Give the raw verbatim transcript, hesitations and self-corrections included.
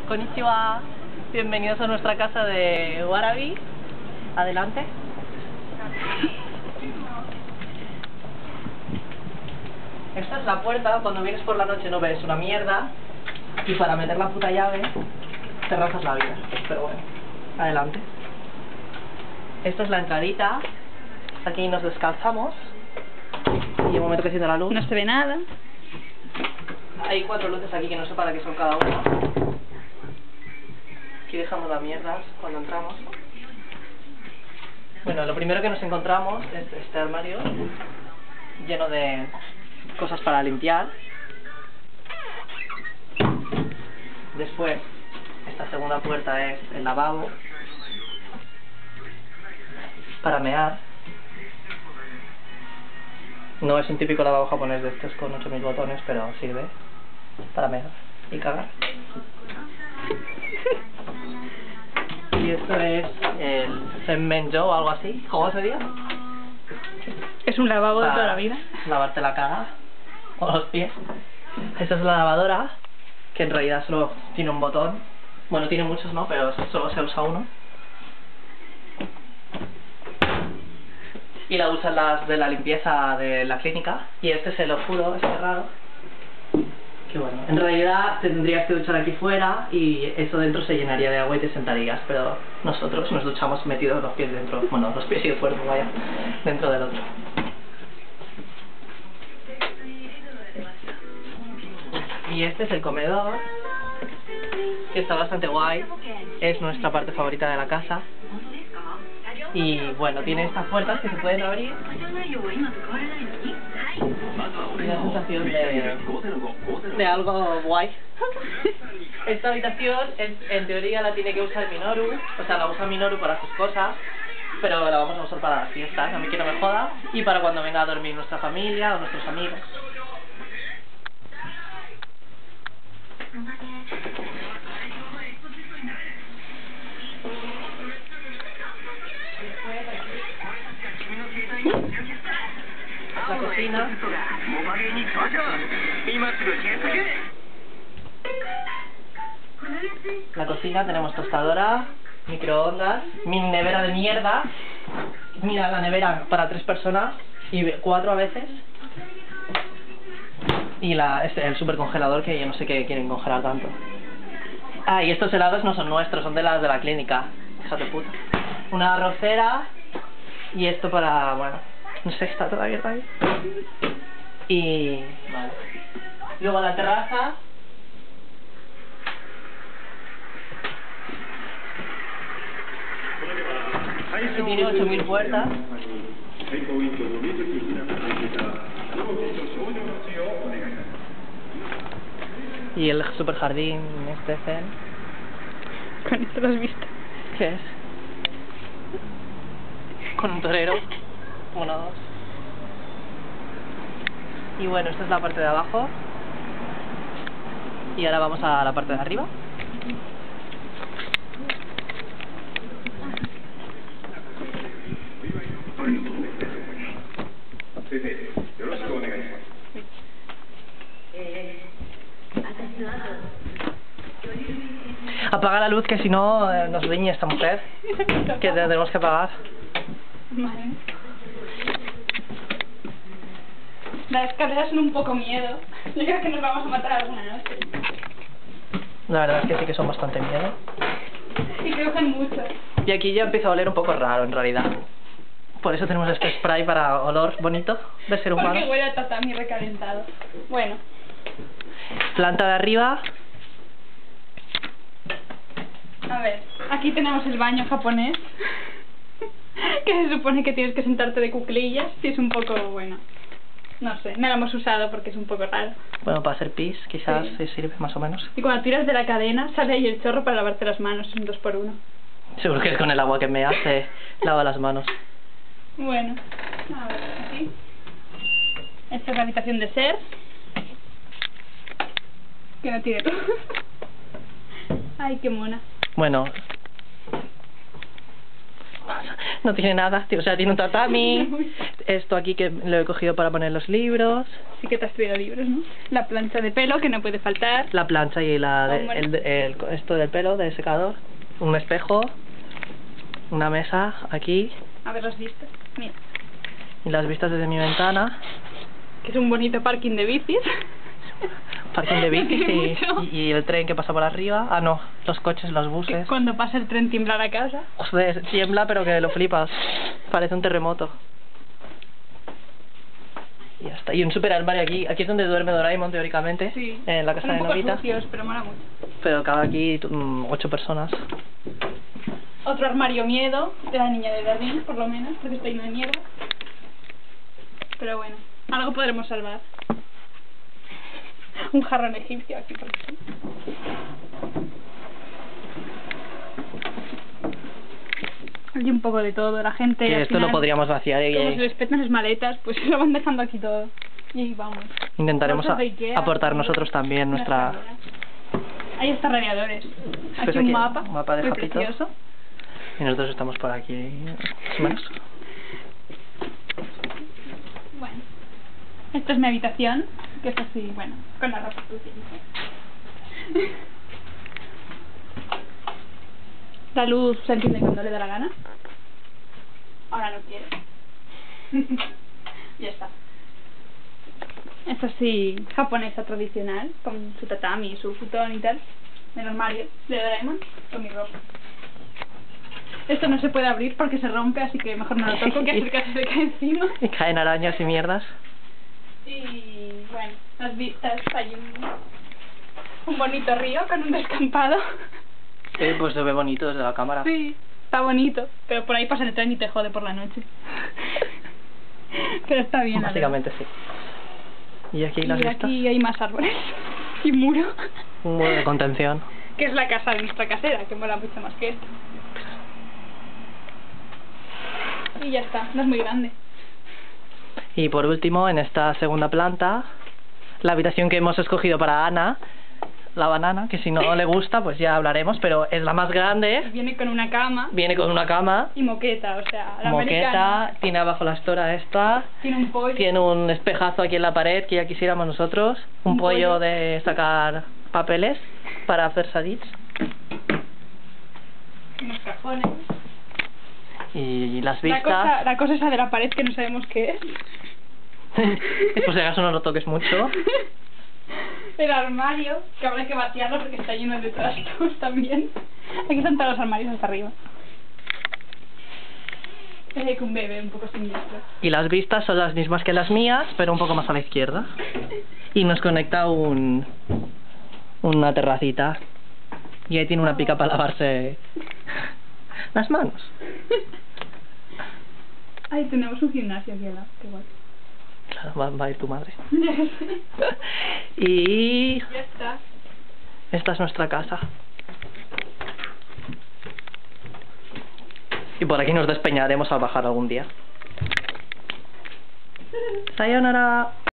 Konnichiwa, bienvenidos a nuestra casa de Warabi. Adelante. Esta es la puerta, cuando vienes por la noche no ves una mierda y para meter la puta llave te rozas la vida, pero bueno, adelante. Esta es la entradita, aquí nos descalzamos y el momento que sienta la luz No se ve nada. hay cuatro luces aquí que no sé para qué son cada una. Aquí dejamos las mierdas cuando entramos. Bueno, lo primero que nos encontramos es este armario lleno de cosas para limpiar. Después, esta segunda puerta es el lavabo para mear. No es un típico lavabo japonés de estos con ocho mil botones, pero sirve para mear y cagar. Y esto es el Senmenjo o algo así, ¿cómo se diga? Es un lavabo de Para toda la vida. lavarte la cara o los pies. Esta es la lavadora, que en realidad solo tiene un botón. Bueno, tiene muchos, ¿no? Pero solo se usa uno. Y la usan las de la limpieza de la clínica. Y este es el oscuro, es cerrado. Que bueno, en realidad te tendrías que duchar aquí fuera y eso dentro se llenaría de agua y te sentarías, pero nosotros nos duchamos metidos los pies dentro, bueno, los pies y el cuerpo, vaya, dentro del otro. Y este es el comedor, que está bastante guay, es nuestra parte favorita de la casa. Y bueno, tiene estas puertas que se pueden abrir. Una sensación de, de algo guay. Esta habitación, en, en teoría, la tiene que usar Minoru. O sea, la usa Minoru para sus cosas, pero la vamos a usar para las fiestas, a mí que no me joda. Y para cuando venga a dormir nuestra familia o nuestros amigos. La cocina. La cocina, tenemos tostadora, microondas, mini nevera de mierda. Mira, la nevera para tres personas y cuatro a veces. Y la, este, el super congelador, que yo no sé qué quieren congelar tanto. Ah, y estos helados no son nuestros, son de las de la clínica. Hija de puta. Una arrocera. Y esto para, bueno, no sé, está todo abierto ahí. Y... vale. Luego la terraza. Que tiene ocho mil puertas. Y el super jardín este zen. Con esto lo has visto. ¿Qué es? Con un torero. Uno, dos. Y bueno, esta es la parte de abajo. Y ahora vamos a la parte de arriba. Apaga la luz, que si no eh, nos riñe esta mujer. Que tenemos que apagar. Vale. Las escaleras son un poco miedo. Yo creo que nos vamos a matar alguna noche. La verdad es que sí que son bastante miedo. Y crujen mucho. Y aquí ya empieza a oler un poco raro en realidad. Por eso tenemos este spray para olor bonito de ser humano. Porque huele a tatami recalentado. Bueno. Planta de arriba. A ver, aquí tenemos el baño japonés. Que se supone que tienes que sentarte de cuclillas. Y es un poco, bueno, no sé, no lo hemos usado porque es un poco raro. Bueno, para hacer pis quizás Sí. sí sirve más o menos. Y cuando tiras de la cadena sale ahí el chorro para lavarte las manos, un dos por uno. Seguro que con el agua que me hace lava las manos. Bueno, a ver, aquí. Esta es la habitación de Ser. Que no tiene luz. Ay, qué mona. Bueno, No tiene nada, o sea, tiene un tatami. Esto aquí que lo he cogido para poner los libros. Sí que te has traído libros, ¿no? La plancha de pelo, que no puede faltar. La plancha y la de- Hombre. el, el- esto del pelo, del secador. Un espejo. Una mesa aquí. A ver las vistas. Mira, Y las vistas desde mi ventana. que es un bonito parking de bicis. Parking de bicis No tiene y, mucho. y, y el tren que pasa por arriba. Ah, no, los coches, los Que buses. cuando pasa el tren tiembla la casa. Joder, tiembla pero que lo flipas. Parece un terremoto. Y ya está. Y un super armario aquí. Aquí es donde duerme Doraemon teóricamente. Sí. En la casa Son de un poco Novita. sucios, pero mola mucho. Pero cabe aquí mm, ocho personas. Otro armario miedo de la niña de Darín, por lo menos, porque está lleno de mierda. Pero bueno, algo podremos salvar. Un jarrón egipcio aquí, por ejemplo. Hay un poco de todo, la gente. Que al esto lo final, podríamos vaciar y como y se les petan las maletas, pues lo van dejando aquí todo. Y ahí vamos. intentaremos Cosas a- de Ikea, aportar como nosotros también unas nuestra... cadenas. Ahí está radiadores. Aquí Pues un aquí, mapa, un mapa de muy Japito. precioso. Y nosotros estamos por aquí. Más. Bueno, esta es mi habitación, que es así, bueno, con la ropa sucia. La luz se enciende cuando le da la gana. Ahora no quiere. Ya está. Es así, japonesa tradicional, con su tatami, su futón y tal. El armario de Doraemon, con mi ropa. Esto no se puede abrir porque se rompe, así que mejor no lo toco, que hacer que se le cae encima. Y caen arañas y mierdas. Y bueno, las vistas, hay un, un bonito río con un descampado. Eh, pues se ve bonito desde la cámara. Sí, está bonito, pero por ahí pasa el tren y te jode por la noche. Pero está bien. la Básicamente sí. Y aquí verdad. las Y vistas. aquí hay más árboles y muro, Un muro de contención. que es la casa de nuestra casera, que mola mucho más que esto. Y ya está, no es muy grande. Y por último, en esta segunda planta, la habitación que hemos escogido para Ana, la banana, que si no le gusta, pues ya hablaremos, pero es la más grande. Viene con una cama Viene con una cama, y moqueta, o sea, la moqueta, americana. tiene abajo la estora esta, Tiene un pollo. tiene un espejazo aquí en la pared que ya quisiéramos nosotros, un, Un pollo, pollo. de sacar papeles para hacer sadits Unos cajones. y las La vistas. cosa, la cosa esa de la pared que no sabemos qué es. Por si acaso no lo toques mucho. El armario, que habrá que vaciarlo porque está lleno de trastos también. Aquí están todos los armarios hasta arriba. Es un bebé un poco siniestro. Y las vistas son las mismas que las mías, pero un poco más a la izquierda. Y nos conecta un una terracita. Y ahí tiene una pica para lavarse las manos. Ay, tenemos un gimnasio aquí al lado, qué guay. Claro, va, va a ir tu madre. Y Ya está. esta es nuestra casa. Y por aquí nos despeñaremos al bajar algún día. Sayonara.